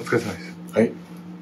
疲れ様です。 はい。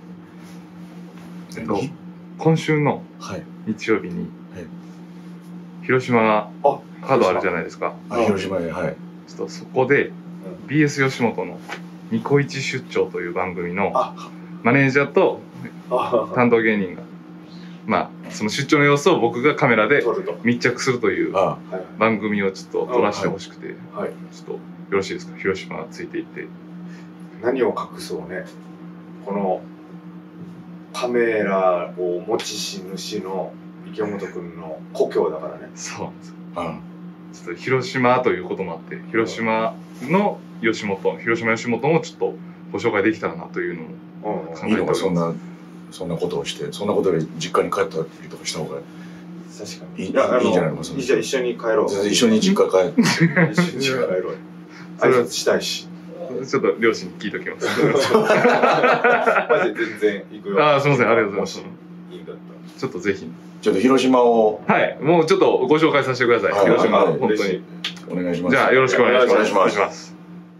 今週の日曜日に、広島カードあるじゃないですか。 広島へ、はい。 ちょっとそこで、BS 吉本のニコイチ出張という番組のマネージャーと担当芸人が、まあ、その出張の様子を僕がカメラで密着するという番組をちょっと撮らせてほしくて、ちょっとよろしいですか、広島ついていって。 何を隠そうね、このカメラを持ち主の池本君の故郷だからね。 そうなんですよ。ちょっと広島ということもあって、広島の吉本、広島吉本もちょっとご紹介できたらなというのを考えております。 いいのか、そんなことをして、そんなことで実家に帰ったりとかした方が確かにいいんじゃないのか。 じゃあ一緒に帰ろう。 一緒に実家帰って。 一緒に帰ろう。挨拶したいし。 ちょっと両親に聞いときます。 マジで全然行くよ。 すみません、ありがとうございます。 いいんだったら。 ちょっとぜひ。 ちょっと広島を。 はい、もうちょっとご紹介させてください。広島、本当に。 お願いします。 じゃあ、よろしくお願いします。お願いします。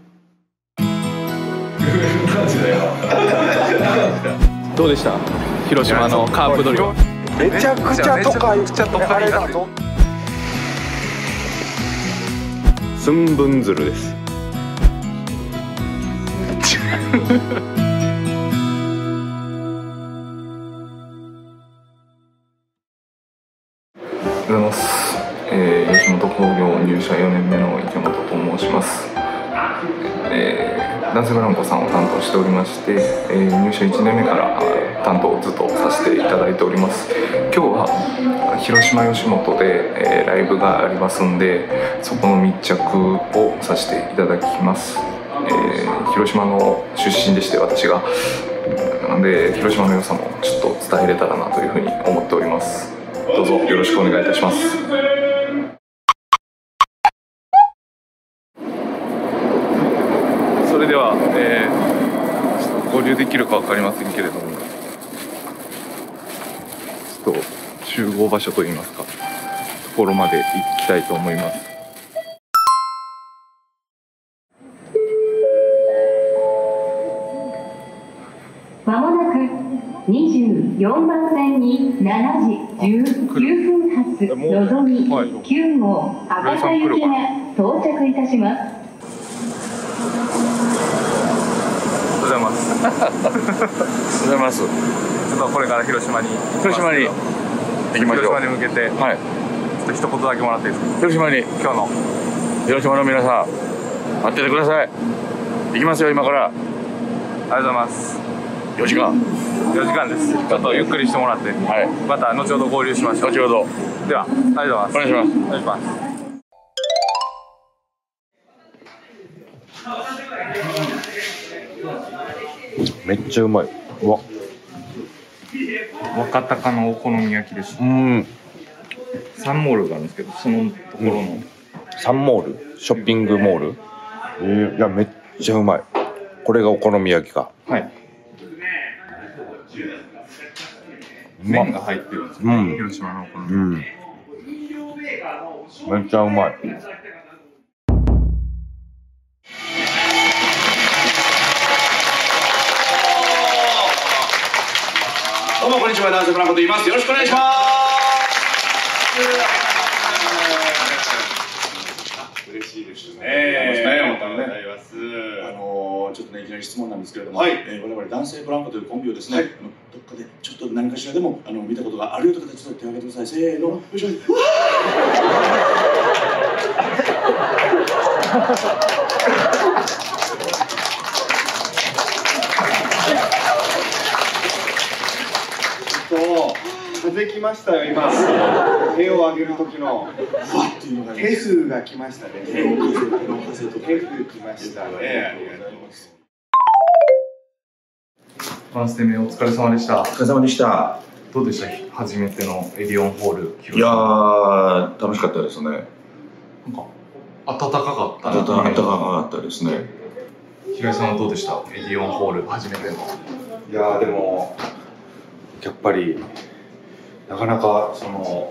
どうでした？広島のカープドリル。 めちゃくちゃ都会。めちゃ都会だぞ。 寸分鶴です。おはようございます。吉本興業入社4年目の池本と申します。男性ブランコさんを担当しておりまして、入社1年目から担当をずっとさせていただいております。今日は広島吉本で、ライブがありますんで、そこの密着をさせていただきます。広島の出身でして、私がなので広島の良さもちょっと伝えれたらなというふうに思っております。どうぞよろしくお願いいたします。それでは、ちょっと合流できるか分かりませんけれども、ちょっと集合場所といいますか、ところまで行きたいと思います。 まもなく24番線に7時19分発のぞみ9号博多行きが到着いたします。 おはようございます。おはようございます。ちょっとこれから広島に行きましょう。広島に向けて、ちょっと一言だけもらっていいですか。 広島に、 今日の広島の皆さん、待っててください。行きますよ、今から。 ありがとうございます。 4時間です。ちょっとゆっくりしてもらって、また後ほど合流しましょう。 後ほど。 では、ありがとうございます。 お願いします。 お願いします。 めっちゃうまい。うわ。 若鷹のお好み焼きです。サンモールがあるんですけど、そのところの。 サンモール、ショッピングモール。いや、めっちゃうまい。これがお好み焼きか。 はい。麺が入ってるんですよ、広島のお好み焼き。 めっちゃうまい。 どうもこんにちは、男性ブランコと言います。よろしくお願いします。 嬉しいですね。 ちょっとね、いきなり質問なんですけれども、我々男性ブランコというコンビをですね、どっかでちょっと何かしらでも見たことがあるよという形で手を挙げてください。せーの。よいしょ。 風来ましたよ、今。手を挙げる時の手風が来ましたね。手風来ましたね。ありがとうございます。 ファースト目お疲れ様でした。 お疲れ様でした。 どうでした？初めてのエディオンホール。 いやー、楽しかったですね。 なんか暖かかった。 暖かったですね。 平井さんはどうでした？エディオンホール初めての。 いやー、でもやっぱりなかなかその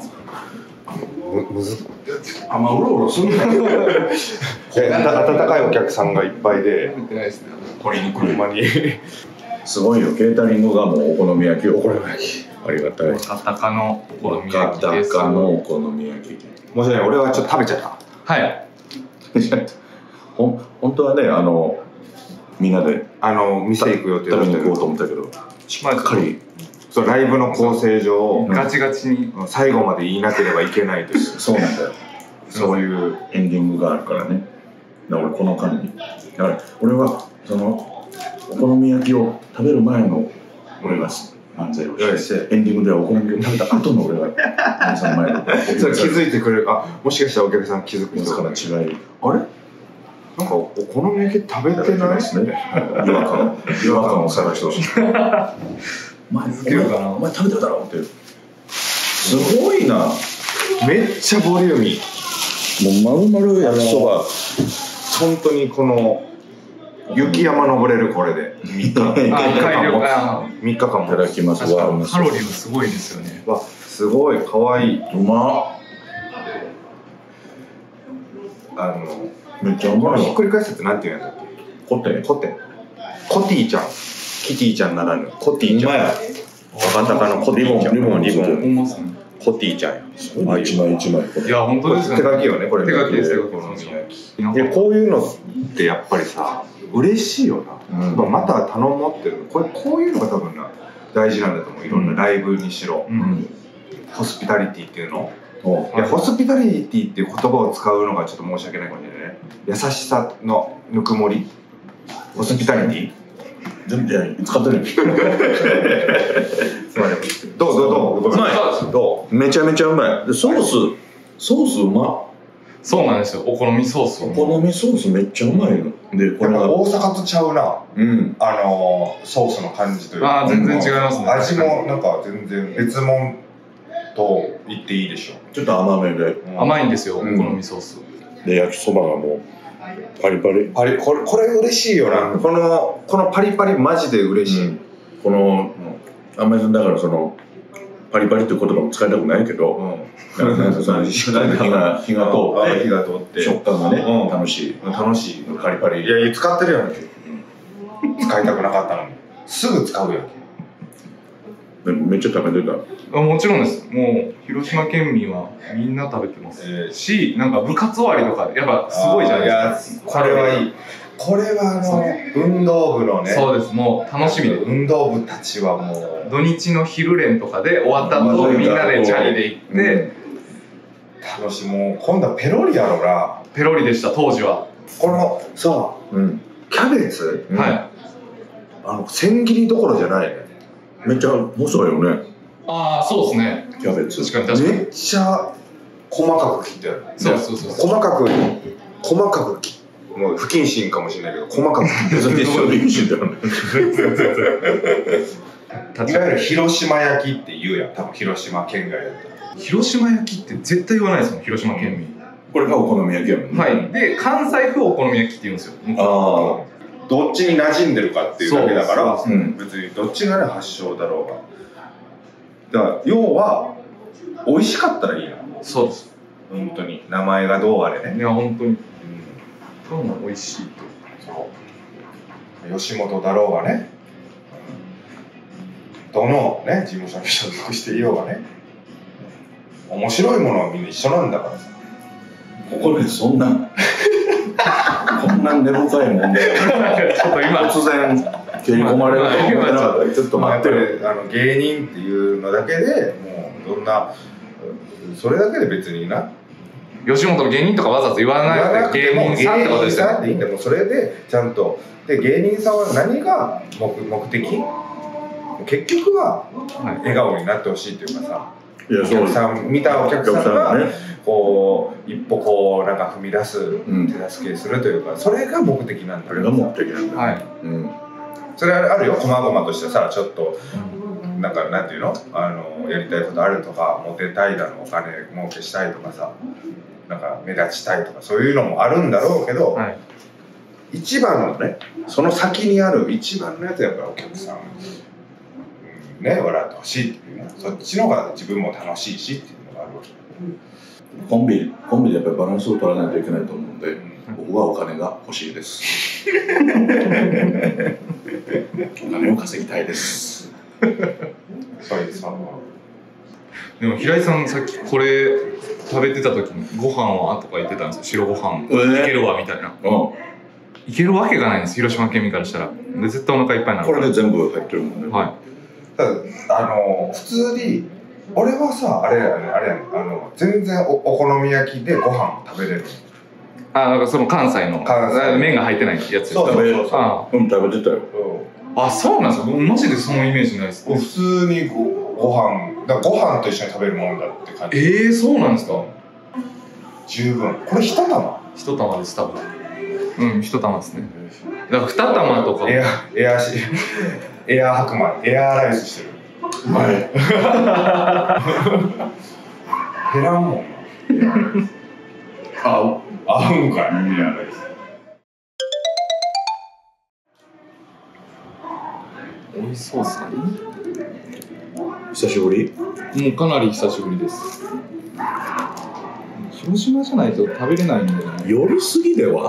あんまうろうろすんなよ。 温かいお客さんがいっぱいで、 取りに来る車にすごいよ、ケータリングがもうお好み焼き、お好み焼き。ありがたい。 若鷹のお好み焼きです。 若鷹のお好み焼き。 申し訳ない、俺はちょっと食べちゃった。 はい。 本当はね、みんなで店行く予定食べに行こうと思ったけど、しっかりそうライブの構成上ガチガチに最後まで言いなければいけないです。 そうなんだよ。 そういうエンディングがあるからね。だからこの間に、だから俺はそのお好み焼きを食べる前の俺が漫才をして、エンディングではお好み焼きを食べた後の俺が皆さんの前でそれ気づいてくれる。もしかしたらお客さん気づく人から違い、 あれなんかお好み焼き食べてないですね。 違和感を探してほしい。お前食べてたろって。すごいな。 めっちゃボリューミー。 もう丸々焼きそば。 本当にこの雪山登れるこれで3日間も。 いただきます。 カロリーもすごいですよね。 わ、すごい可愛い。 うまっ。めっちゃうまい。 ひっくり返すってなんて言うんだっけ？コテン。コティちゃん。キティちゃんならぬコティちゃん。若鷹のコティちゃん。リボン。コティちゃんや。 一枚一枚。 いや本当ですね。 手書きよねこれ。 手書きですよ。 こういうのってやっぱりさ嬉しいよな。また頼もうってる。こういうのが多分な大事なんだと思う。いろんなライブにしろ。ホスピタリティっていうの。いやホスピタリティっていう言葉を使うのがちょっと申し訳ないかもしれないね。優しさのぬくもり。ホスピタリティ。 全部使ってる。 どううまい。めちゃめちゃうまい。ソースうま。 そうなんですよ。お好みソース。 お好みソースめっちゃうまいの。でこれは大阪とちゃうな。ソースの感じというか。 全然違いますね。 味もなんか全然別物と言っていいでしょう。 ちょっと甘めで。 甘いんですよ。お好みソース。 で焼きそばがもうパリパリ。 これ嬉しいよな。このパリパリマジで嬉しい。 このあんまりだからそのパリパリっていう言葉も使いたくないけど、しっかり火が通って食感がね楽しいパリパリ。 いや使ってるやんけ。使いたくなかったのにすぐ使うやんけ。 めっちゃ食べてた。 もちろんです。もう広島県民はみんな食べてますし、なんか部活終わりとかやっぱすごいじゃないですか。 これはいい。これは運動部のね。 そうです。もう楽しみで。 運動部たちはもう土日の昼練とかで終わった後みんなでチャリで行って楽しもう今度はペロリやろな。 ペロリでした当時は。 このさキャベツ千切りどころじゃないね。 めっちゃ細いよね。 そうですね。 キャベツ。 確かに。 めっちゃ細かく切ってある。 そう。 細かくもう不謹慎かもしれないけど細かく切ってる。いわゆる広島焼きって言うやん。多分広島県外だったら。 広島焼きって絶対言わないですもん。広島県民。 これがお好み焼きやもんね。 はい。で関西風お好み焼きって言うんですよ。 どっちに馴染んでるかっていうだけだから、別にどっちがね発祥だろうが。だから要は美味しかったらいいな。 そうです。 本当に名前がどうあれね。 いや本当に。どんな美味しいと。吉本だろうがね。どのね事務所に所属していようがね。面白いものはみんな一緒なんだからさ。 ここでそんな。こんな根深い問題ちょっと今突然蹴り込まれると思ってなかった。ちょっと待ってる。 芸人っていうのだけでもうどんなそれだけで別にな吉本の芸人とかわざわざ言わなくて芸人さんってことですよね。 芸人さんでいいんだよ。もうそれでちゃんとで芸人さんは何が目的？結局は笑顔になってほしいっていうかさ。お客さん見たお客さんがこう一歩こうなんか踏み出す手助けするというかそれが目的なんだよ。 それが目的なんだ。 はい。 それあるよ。細々としてさちょっとなんかなんていうのやりたいことあるとかモテたいだのお金儲けしたいとかさなんか目立ちたいとかそういうのもあるんだろうけど、一番のねその先にある一番のやつはやっぱりお客さんね笑ってほしいっていうねそっちの方が自分も楽しいしっていうのがあるわけ。 コンビでやっぱりバランスを取らないといけないと思うんで、僕はお金が欲しいです。 お金を稼ぎたいです。 でも平井さんさっきこれ食べてた時にご飯はとか言ってたんですよ。白ご飯いけるわみたいな。いけるわけがないんです、広島県民からしたら。で絶対お腹いっぱいになる。 これで全部入ってるもんね。 はい。 普通に俺はさあれやね全然お好み焼きでご飯食べれる。 なんかその関西の麺が入ってないやつですか。 そう食べてたよ。 あ、そうなんですか。マジでそのイメージないです。 普通にご飯と一緒に食べるもんだって感じ。 そうなんですか。 十分。これ一玉？ 一玉です多分。うん、一玉ですね。だから二玉とか。エア白米、エアライスしてる。 うまい。 減らんもんな。合うんかい、エアライス。 美味しそうっすね。 久しぶり？ もうかなり久しぶりです。広島じゃないと食べれないんだよね。 寄りすぎでは？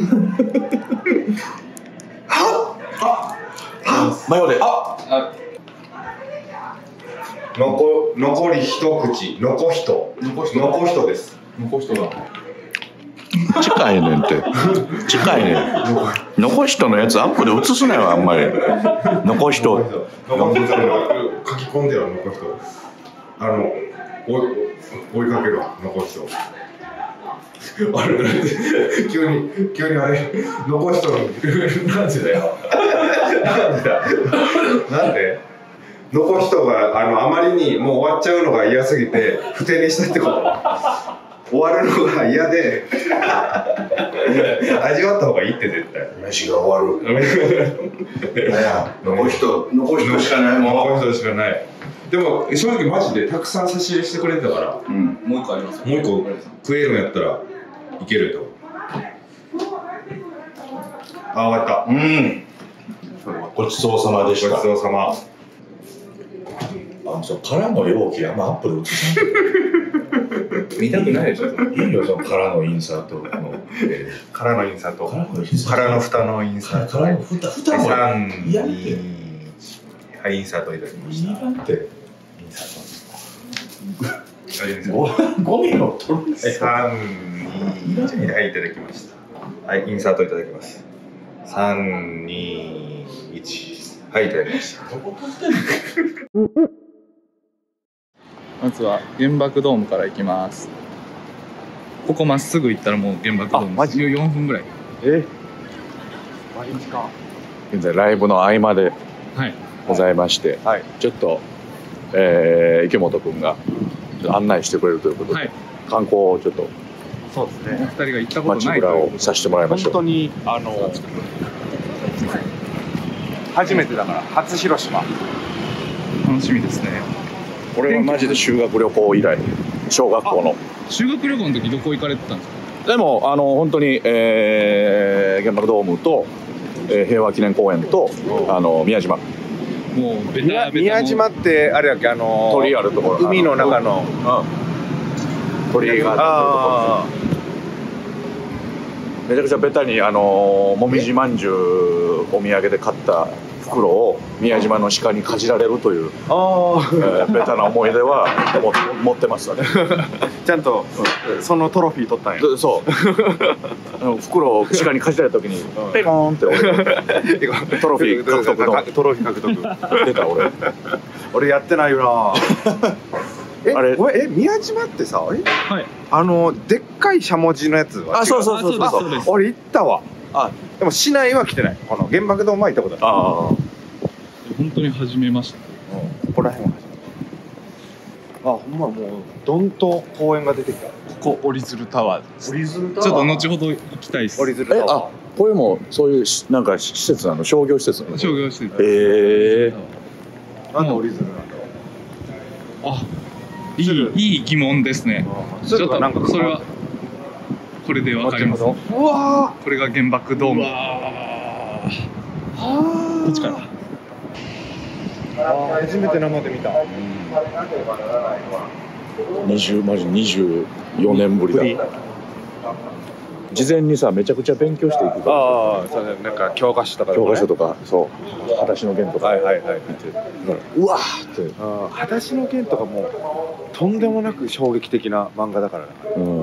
マヨで。 残り一口。残人です。 残人だ。 近いねんって。近いねん。残人のやつアップで映すなよ、あんまり。残人。 書き込んでよ、残人。追いかけろ、残人。あれ急にあれ残人のなんでだよ。なんで残人があまりにもう終わっちゃうのが嫌すぎて不定にしたってこと。終わるのが嫌で味わった方がいいって絶対。 飯が終わる。残人しかないもん。 残人しかない。でも正直マジでたくさん差し入れしてくれてたから、 もう一個あります。 もう一個食えるんやったらいけると。終わった。 ごちそうさまでした。 ごちそうさま。 空の容器あんまアップで映さない。 見たくないでしょ。 いいよ、その空のインサートの。 空のインサート。空の蓋のインサート。 空の蓋もいやって。 はい、インサートいただきました。 いらんって。インサート。 ゴミの取る。 3、2、はい、いただきました。はい、インサートいただきます。3、2、1、はい、いただきました。 まずは原爆ドームから行きます。ここまっすぐ行ったらもう原爆ドーム。マジ14分ぐらい。 毎日か。 現在ライブの合間でございまして、ちょっと、池本君が案内してくれるということで、観光をちょっとそうですね。 お二人が行ったことない街ぶらをさせてもらいましょう。 本当に初めてだから初広島。 楽しみですね。 俺はマジで修学旅行以来、小学校の。 修学旅行の時どこ行かれてたんですか？ でも本当に、原爆ドームと、平和記念公園と宮島。 もうベタ宮島ってあれやっけ鳥あるところ。 海の中の鳥居があるところ。めちゃくちゃベタにもみじまんじゅうお土産で買った袋を宮島の鹿にかじられるというベタな思い出は持ってましたね。 ちゃんとそのトロフィー取ったんや。 そう袋を鹿にかじられた時にペコーンってトロフィー獲得のトロフィー獲得出た俺やってないよな。 あれ宮島ってさはいでっかいしゃもじのやつはそう俺行ったわ。でも市内は来てない。この原爆ドームは行ったことある。 本当に初めました。 ここら辺は初めまして。ほんまもうどんと公園が出てきた。 ここ折り鶴タワーです。 折り鶴タワー。 ちょっと後ほど行きたいです。 折り鶴タワー。 これもそういうなんか施設なの？商業施設なの？ 商業施設。 なんで折り鶴なんだろう。 いい疑問ですね。ちょっとなんかそれはこれでわかります。 うわこれが原爆ドーム。こっちから。 初めて生で見た。 マジ24年ぶりだ。 事前にさめちゃくちゃ勉強していくから。 ああ、そうね、なんか教科書とか、 教科書とか、そう裸足の弦とかはいはいはい見て、うわーって。 裸足の弦とかもとんでもなく衝撃的な漫画だからな。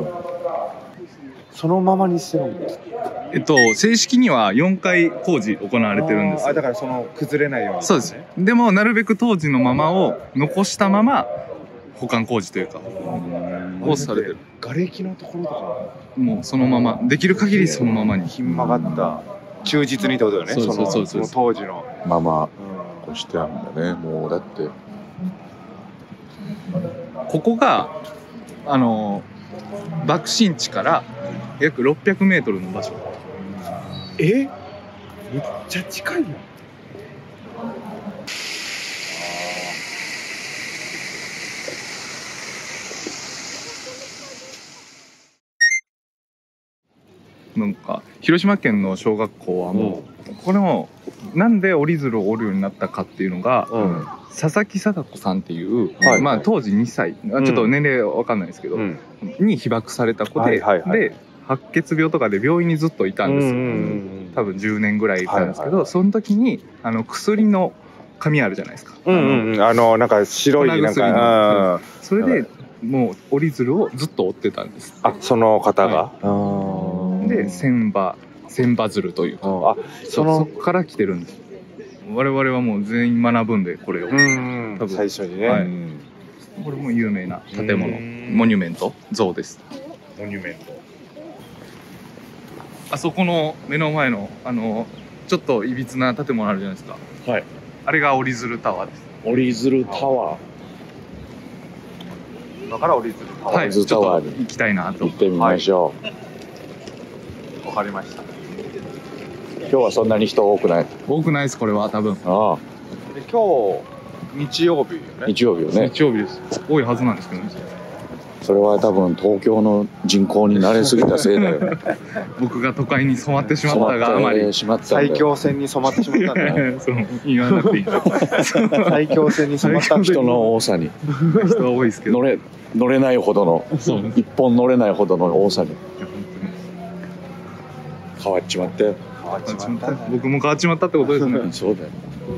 そのままにしてるんです。 正式には4回工事行われてるんですよ。 だからその崩れないように、ね。 そうです。でもなるべく当時のままを残したまま保管工事というかをされてる。 瓦礫のところとかもうそのままできる限りそのままにひん曲がった忠実にってことよね。その当時のままこうしてあるんだね。もうだってここが爆心地から約600メートルの場所。 めっちゃ近いよ。 なんか広島県の小学校はもう、これもなんで折り鶴を折るようになったかっていうのが、佐々木貞子さんっていう、まあ当時2歳、ちょっと年齢わかんないですけど、に被爆された子で、で白血病とかで病院にずっといたんですよ。多分10年ぐらいいたんですけど、その時に薬の紙あるじゃないですか。 なんか白いなんか、 それでもう折り鶴をずっと折ってたんです。 その方が。 で千羽鶴というか、そこから来てるんです。我々はもう全員学ぶんでこれを。多分最初にね。 これも有名な建物、モニュメント像です。 モニュメント。 あそこの目の前のちょっといびつな建物あるじゃないですか。はい。あれが折り鶴タワーです。 折り鶴タワー。 今から折り鶴タワー。 はい。ちょっと行きたいなと。 行ってみましょう。わかりました。 今日はそんなに人多くない。 多くないですこれは多分。 今日日曜日よね。 日曜日よね。 日曜日です。多いはずなんですけどね。 それは多分東京の人口に慣れすぎたせいだよ。 僕が都会に染まってしまったがあまり最強線に染まってしまったんだよ。 言わなくていい。 最強線に染まった人の多さに。 人は多いですけど。 乗れないほどの一本乗れないほどの多さに。変わっちまったよ。 僕も変わっちまったってことですね。 そうだよ。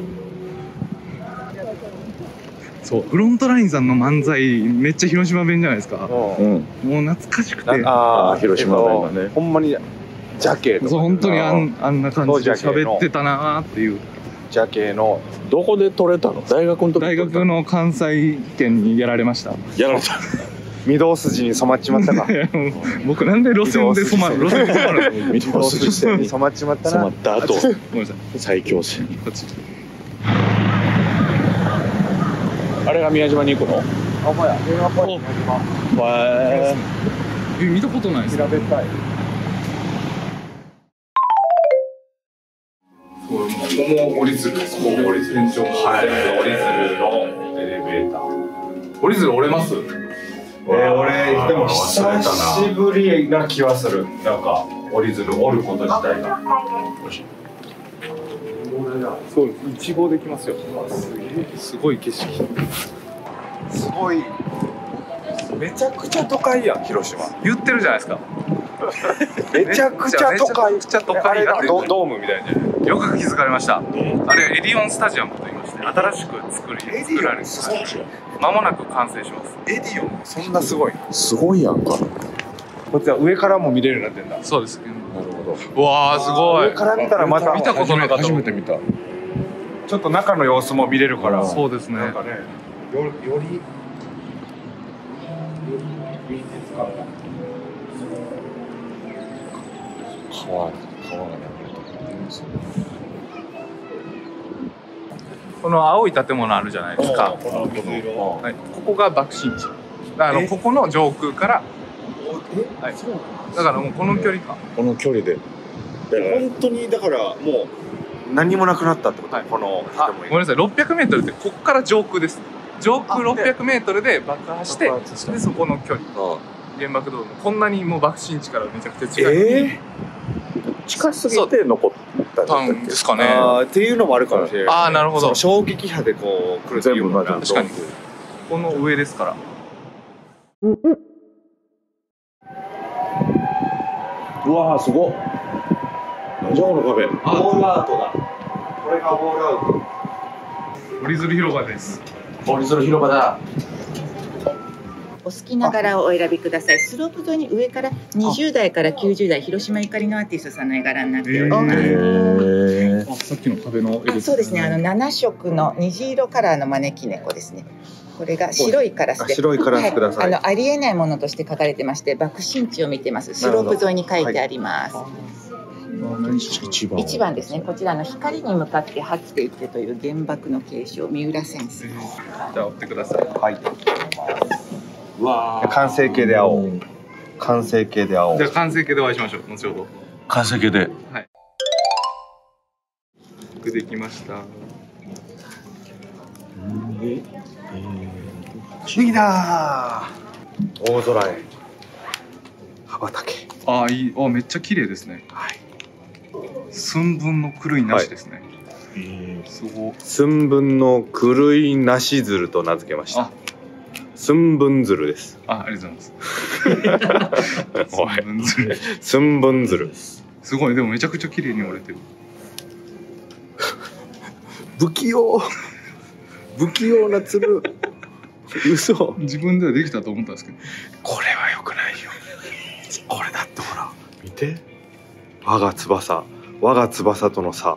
そうフロントラインさんの漫才めっちゃ広島弁じゃないですか。もう懐かしくて。 広島弁がね。 ほんまにジャケ。 そう本当にあんな感じで喋ってたなーっていう。 ジャケのどこで取れたの？大学の時。 大学の関西圏にやられました。 やられた。 御堂筋に染まっちまったか。 僕なんで路線で染まる？路線で染まる。 御堂筋線に染まっちまったな。 染まった後。 ごめんなさい。 最強線。あれが宮島に行くの？ あ、まや。宮島。 見たことないです。 平べったい。 ここも折り鶴です。ここ折り鶴。はい。折り鶴のエレベーター。折り鶴折れます？ 俺でも久しぶりな気はする。なんか折り鶴折ること自体が。 そう、一望できますよ。すごい景色。 すごい。めちゃくちゃ都会やん、広島。 言ってるじゃないですか。 めちゃくちゃ都会。 めちゃくちゃ都会だって。 ドームみたいな。 よく気づかれました。あれエディオンスタジアムと言いまして、新しく作られる。間もなく完成します。 エディオンそんなすごいの？ すごいやんか。 こっちは上からも見れるようになってんだ。 そうです。なるほど。 うわーすごい。 上から見たらまた見たことなかった。 初めて見た。 ちょっと中の様子も見れるから。 そうですね。 なんかね、より美術館が。 川が流れてる。 この青い建物あるじゃないですか。はい、ここが爆心地。ここの上空から。はい。だからもうこの距離か。 この距離で。 本当にだからもう何もなくなったってこと。この。 ごめんなさい。600メートルってここから上空です。上空600メートルで爆破して、でそこの距離。原爆ドーム。こんなにもう爆心地からめちゃくちゃ近い。 近すぎて残ったんですかね。 っていうのもあるかもしれない。 ああ、なるほど。 衝撃波でこう来るっていうのが確かに。この上ですから。 うわーすごっ。なんじゃこの壁。 ウォールアウトだ。これがウォールアウト。 折り鶴広場です。 折り鶴広場だ。 お好きな柄をお選びください。スロープ沿いに上から20代から90代広島ゆかりのアーティストさんの絵柄になっております。 さっきの壁の絵ですね。 そうですね。7色の虹色カラーの招き猫ですね。これが白いカラスで、 白いカラスください。 ありえないものとして書かれてまして、爆心地を見てます。スロープ沿いに書いてあります。1番ですね。こちらの光に向かって発っていってという原爆の継承、三浦先生。 じゃあ追ってください。 はい。うわ完成形で会おう。完成形で会おう。 じゃあ完成形でお会いしましょう。後ほど。 完成形で。 はい。できました。 できたー。大空へ羽ばたけ。 ああいい。あめっちゃ綺麗ですね。はい。寸分の狂いなしですね。すごい。 寸分の狂いなし鶴と名付けました。寸分鶴です。 ありがとうございます。寸分鶴。 寸分鶴。 すごい。でもめちゃくちゃ綺麗に折れてる。 不器用。不器用な鶴。嘘。 自分ではできたと思ったんですけど。 これは良くないよ。これだってほら見て。我が翼との差。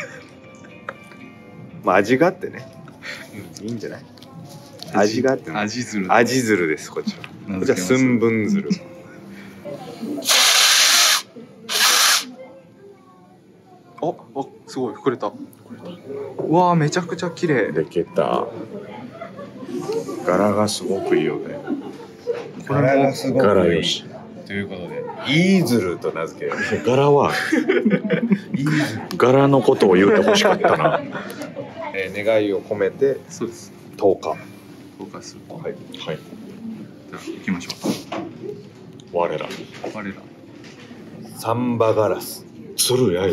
まあ味があってね。いいんじゃない。味があってね。 味鶴。 味鶴ですこちら。こちら寸分鶴。 すごい膨れた。わあめちゃくちゃ綺麗。 できた。柄がすごくいいよね。 柄がすごくいい。 柄よし。 ということで。 いい鶴と名付ける。 柄は柄のことを言うてほしかったな。 願いを込めてそうです。 10日。 10日する。 はい。 はい。 じゃあ行きましょう。 我ら。 我ら。 サンバガラス。 鶴やよ。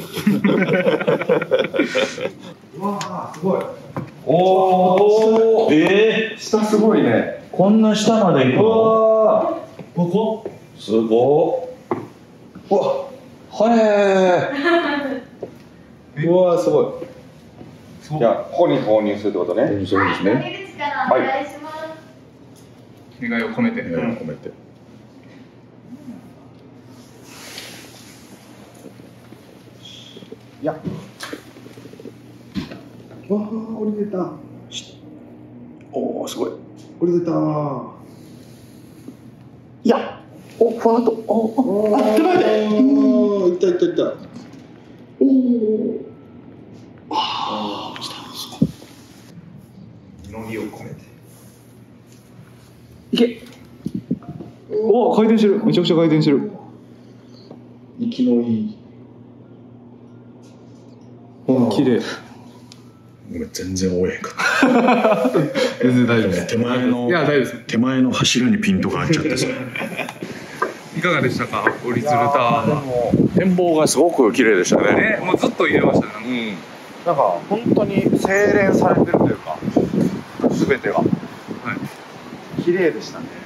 わあすごい。 おお。 下すごいね。 こんな下まで行くの？ ここ？すごっ。 うわ。はえ。うわすごい。じゃあここに投入するってことね。 そうですね。 はい。 願いを込めて。 願いを込めて。 いや。わあ降りてた。 おおすごい。 降りてた。 いや。おふわっと。おあ手前で。おおいったいったいった。 おお。ああ来た。 祈りを込めて。 いけ。おお回転してる。めちゃくちゃ回転してる。 生きのいい。 綺麗。 ごめん全然追えへんかった。 全然大丈夫です。 手前のいや大丈夫です。 手前の柱にピントが合っちゃってさ。 いかがでしたか折り鶴タワー。 展望がすごく綺麗でしたね。 ねもうずっと入れましたね。 なんか本当に精錬されてるというか、すべてが。 はい。 綺麗でしたね。